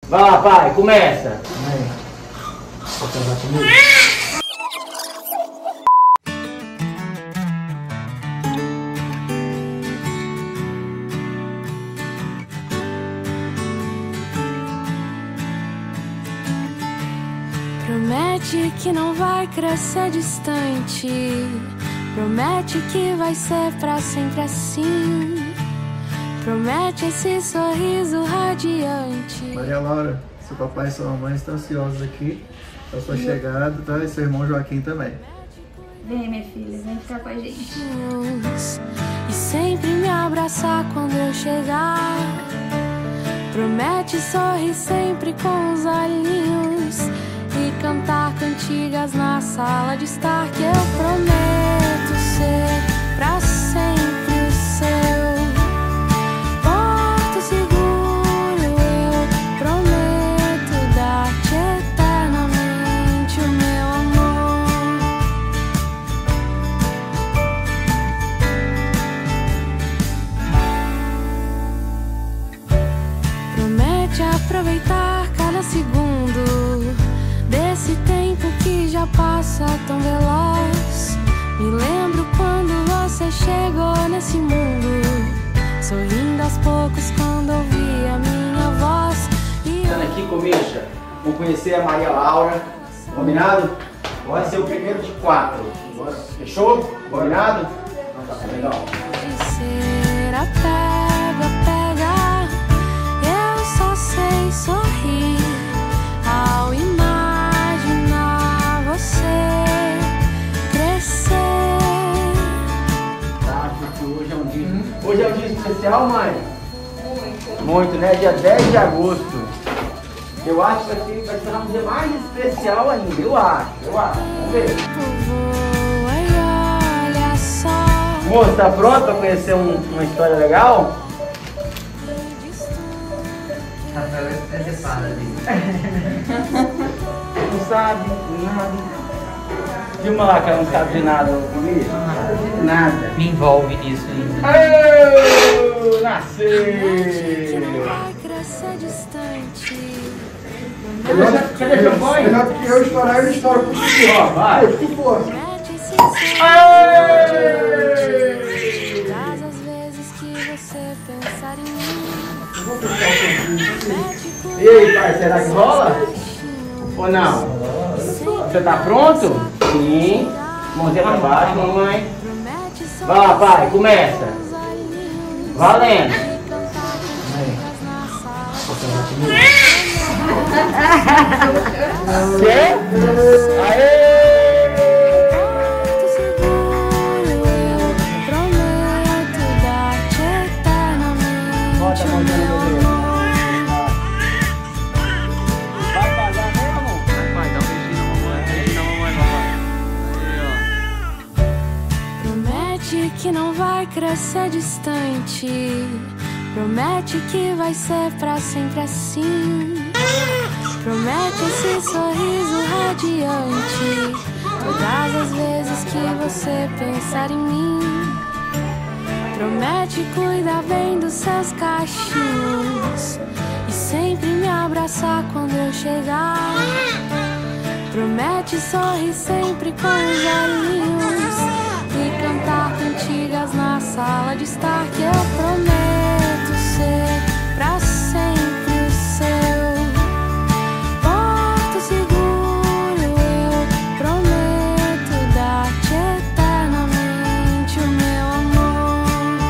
Vai lá, pai, começa. Mãe, vou casar comigo? Promete que não vai crescer distante. Promete que vai ser pra sempre assim. Promete esse sorriso radiante. Maria Laura, seu papai e sua mamãe estão ansiosos aqui pela sua chegada, tá? E seu irmão Joaquim também. Vem, minha filha, vem ficar com a gente. E sempre me abraçar quando eu chegar. Promete sorrir sempre com os olhinhos e cantar cantigas na sala de estar. Que eu prometo ser pra sempre o seu porto seguro. Eu prometo dar-te eternamente o meu amor. Promete aproveitar cada segundo desse tempo que já passa tão veloz. Me lembro quando você chegou nesse mundo, sorrindo aos poucos quando ouvi a minha voz. Estando aqui comigo, vou conhecer a Maria Laura. Combinado? Vai ser o primeiro de 4. Fechou? Combinado? Então tá legal. De ser apega, eu só sei sorrir ao imaginar você crescer. Tá, porque hoje é um dia especial, mãe? Muito, né? Dia 10 de agosto. Eu acho que vai ser um dia mais especial ainda. Eu acho. Vamos ver. Voa e olha só. Moço, tá pronto pra conhecer uma história legal? Rafael é estressado ali. Não sabe nada. Dilma lá que ela não sabe de nada comigo? Nada. Me envolve nisso ainda. Aô, nasceu! Vai crescer distante. Cadê o champanhe? Melhor do que eu estourar, ele estoura por si. Ó, vai. Se for. Promete esse sorriso. Todas as vezes que você pensar em mim. E aí, pai, será que rola? Ou não? Você tá pronto? Sim. Mãozinha pra baixo, mamãe. Vai lá, pai, começa. Valendo. Mãe, vou casar comigo? Quê? Aê! Bota a mãozinha no meu dedo. Vai pagar mesmo? Vai, dá um beijinho na mamãe. Promete que não vai crescer distante. Promete que vai ser pra sempre assim. Promete esse sorriso radiante todas as vezes que você pensar em mim. Promete cuidar bem dos seus cachinhos e sempre me abraçar quando eu chegar. Promete sorrir sempre com os olhinhos e cantar cantigas na sala de estar. Que eu prometo ser pra sempre o seu porto seguro. Eu prometo dar-te eternamente o meu amor.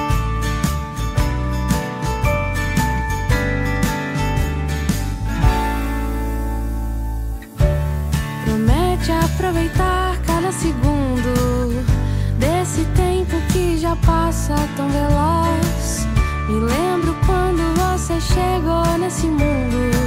Promete aproveitar cada segundo desse tempo que já passa tão veloz. Me lembro quando você chegou nesse mundo,